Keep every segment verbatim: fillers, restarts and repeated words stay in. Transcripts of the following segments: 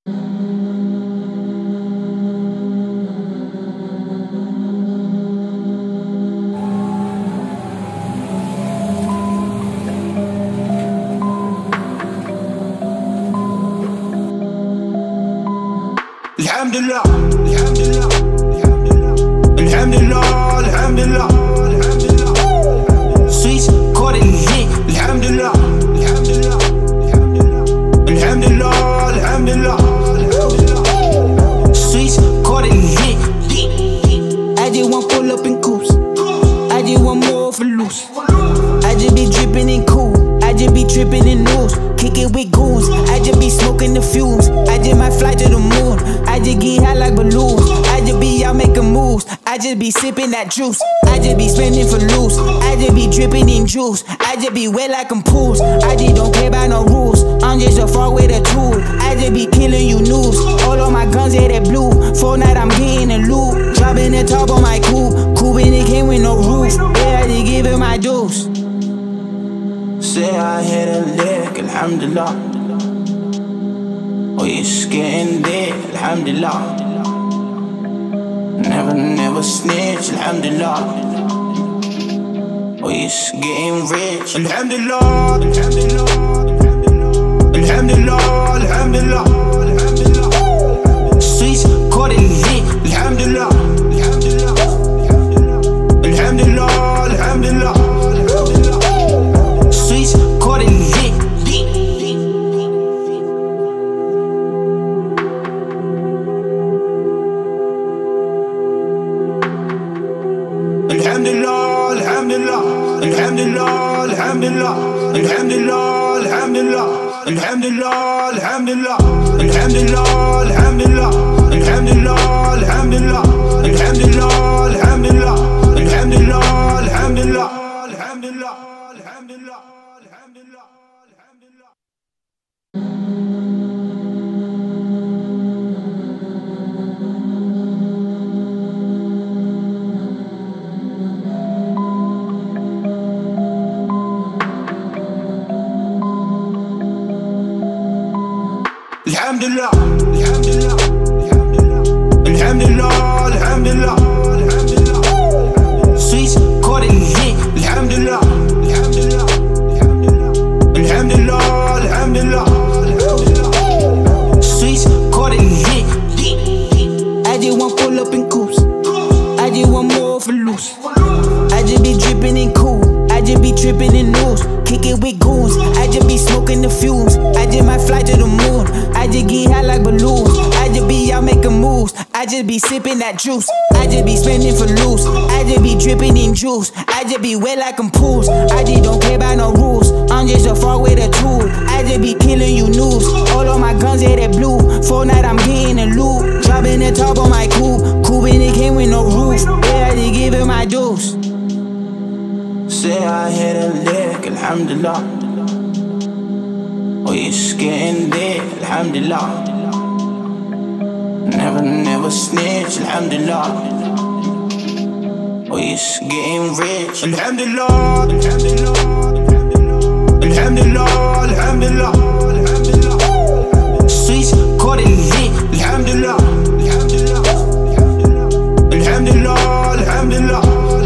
الحمد لله الحمد لله الحمد لله الحمد لله الحمد لله Sweets caught it hit الحمد لله الحمد لله الحمد لله الحمد لله Sweets caught it hit. I just want pull up in coops. I just want more for loose. I just be dripping in cool. I just be tripping in news. Kick it with goons. I just be smoking the fumes. I just might fly to the moon. I just get high like balloons. I just be out making moves. I just be sipping that juice. I just be spending for loose. I just be dripping in juice. I just be wet like I'm pools. I just don't care about no rules. I'm just a far with a tool. I just be killing you news. All of my guns hit that blue. Fortnite I'm getting a loot. Dropping the top on my coupe. Coupe and it came with no roof. Yeah, I just give it my juice. Say I hit a lick, alhamdulillah. Oh, you're getting there, alhamdulillah. Never, never snitch, alhamdulillah. Oh, you're getting rich, alhamdulillah. Alhamdulillah, alhamdulillah. Sweets caught it hit, alhamdulillah. Alhamdulillah, alhamdulillah. Sweets caught it hit. Alhamdulillah, alhamdulillah, alhamdulillah, alhamdulillah, alhamdulillah, alhamdulillah, alhamdulillah, alhamdulillah, alhamdulillah, alhamdulillah, alhamdulillah, alhamdulillah, alhamdulillah, alhamdulillah, alhamdulillah, alhamdulillah, alhamdulillah, alhamdulillah, alhamdulillah, alhamdulillah. Alhamdulillah, alhamdulillah, alhamdulillah, alhamdulillah, alhamdulillah. Sweets caught it hit. Alhamdulillah, alhamdulillah, alhamdulillah, alhamdulillah, alhamdulillah. Sweets caught it hit. I just want pull up in coops. I just want more for loose. I just be dripping in cool. I just be tripping in news. Kick it with goons. I just be smoking the fumes. I just might fly to the moon. I just get high like balloons. I just be out making moves. I just be sipping that juice. I just be spending for loose. I just be dripping in juice. I just be wet like I'm pools. I just don't care about no rules. I'm just a far with a tool. I just be killing you news. All of my guns hit that blue. Fortnite I'm getting a loot. Dropping the top on my coupe. Coupe and it came with no roof. Yeah, I just give it my juice. Say I hit a lick, alhamdulillah. Oh, you're getting there, alhamdulillah. Never, never snitch, alhamdulillah. Oh, you're getting rich, alhamdulillah. Alhamdulillah, alhamdulillah, alhamdulillah. Sweets caught it hit, alhamdulillah. Alhamdulillah, alhamdulillah.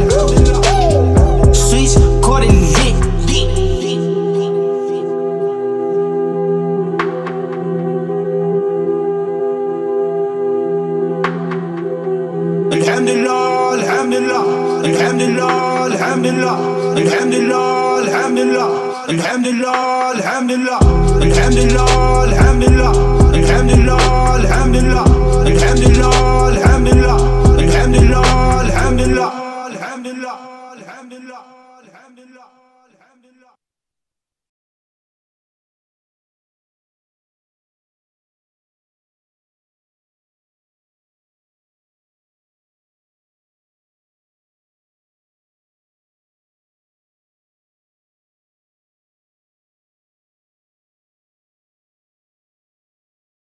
Sweets caught it hit. Alhamdulillah, alhamdulillah, alhamdulillah, alhamdulillah, alhamdulillah, alhamdulillah, alhamdulillah, alhamdulillah, alhamdulillah, alhamdulillah, alhamdulillah, alhamdulillah, alhamdulillah, alhamdulillah, alhamdulillah, alhamdulillah, alhamdulillah, alhamdulillah, alhamdulillah.